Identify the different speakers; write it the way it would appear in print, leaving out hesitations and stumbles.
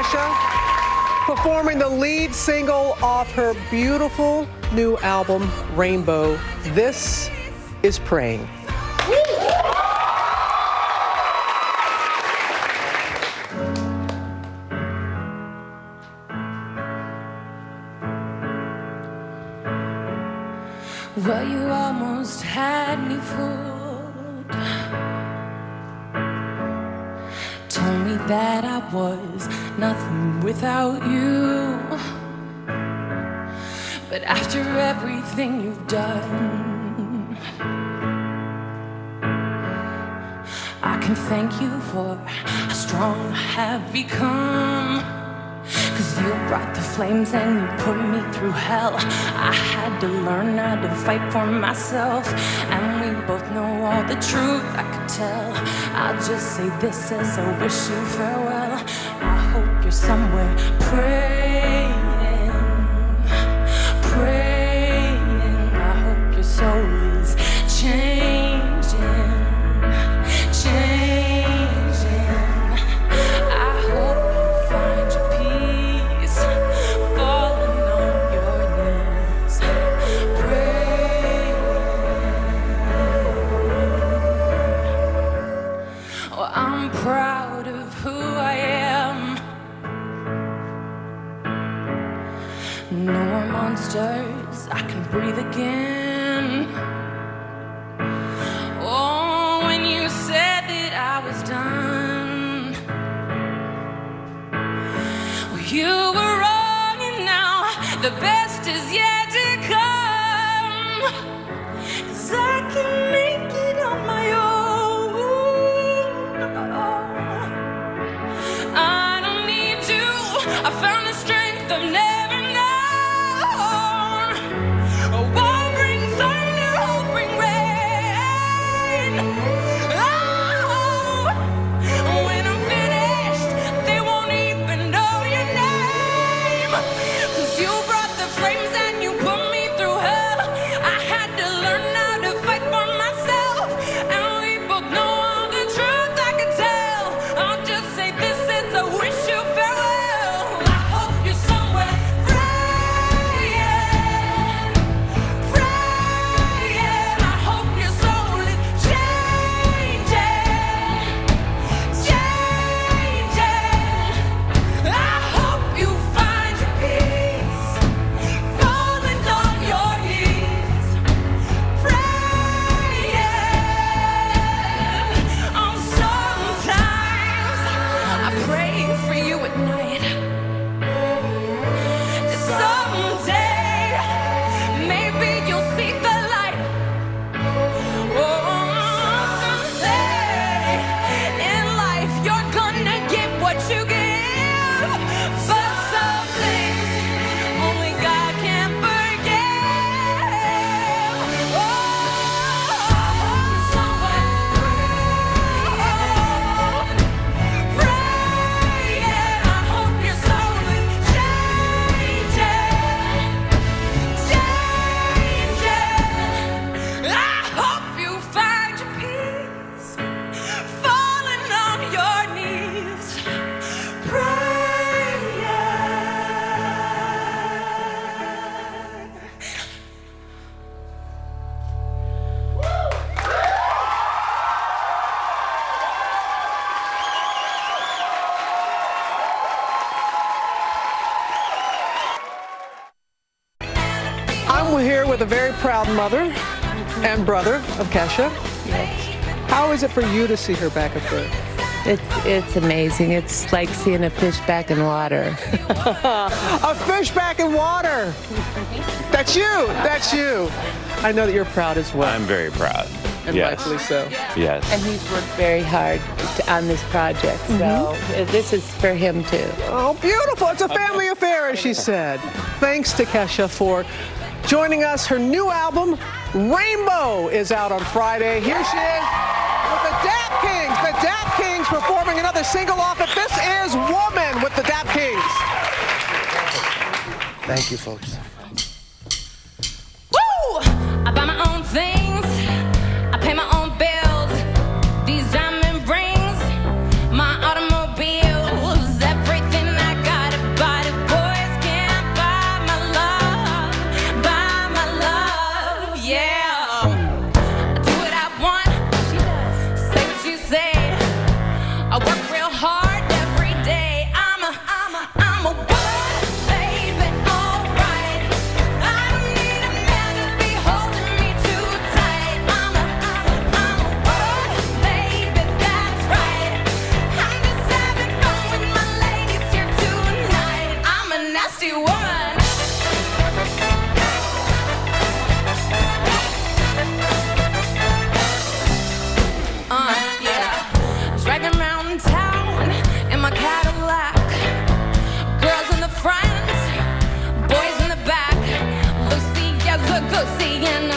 Speaker 1: Kesha, performing the lead single off her beautiful new album, Rainbow. This is Praying.
Speaker 2: Well, you almost had me fooled. Told me that I was nothing without you. But after everything you've done, I can thank you for how strong I have become. 'Cause you brought the flames and you put me through hell. I had to learn how to fight for myself, and we both know all the truth I could tell. I'll just say this as I wish you farewell. I hope you're somewhere praying, praying. I hope your soul is changing, changing. I hope you find your peace, falling on your knees, praying. Oh, I'm proud of who I am. No more monsters, I can breathe again. Oh, when you said that I was done, well, you were wrong, and now the best is yet to come. 'Cause I can make it on my own. I don't need you. I found the strength I've never known. Oh, I'll bring thunder, I'll bring rain. Oh, when I'm finished, they won't even know your name. 'Cause you brought the flames and you put me through hell. I had to learn how to fight for myself, and we both know all the truth I could tell. I'll just say this as I wish you farewell. I hope you're somewhere praying, praying. I hope your soul is changing, changing. I hope you find your peace, falling on your knees, praying. Oh, sometimes I pray for you at night. Someday, maybe you'll see the light. Oh, someday in life you're gonna get what you give. But some things only God can forgive. Oh, someone praying. I hope your soul is changing, changing. I hope you find your peace, falling on your knees, praying.
Speaker 1: I'm here with a very proud mother and brother of Kesha. How is it for you to see her back up there?
Speaker 3: It's amazing. It's like seeing a fish back in water.
Speaker 1: A fish back in water. That's you. That's you. I know that you're proud as well.
Speaker 4: I'm very proud.
Speaker 1: And
Speaker 4: yes.
Speaker 1: rightfully so.
Speaker 4: Yes.
Speaker 3: And he's worked very hard on this project, so this is for him too.
Speaker 1: Oh, beautiful. It's a family affair, as she said. Thanks to Kesha for joining us. Her new album, Rainbow, is out on Friday. Here she is with the Dap Kings. The Dap Kings performing another single off it. This is Woman with the Dap Kings.
Speaker 5: Thank you, folks.
Speaker 2: Woo! I buy my own things. I pay my own bills. These diamond rings, my automobiles, everything I seeing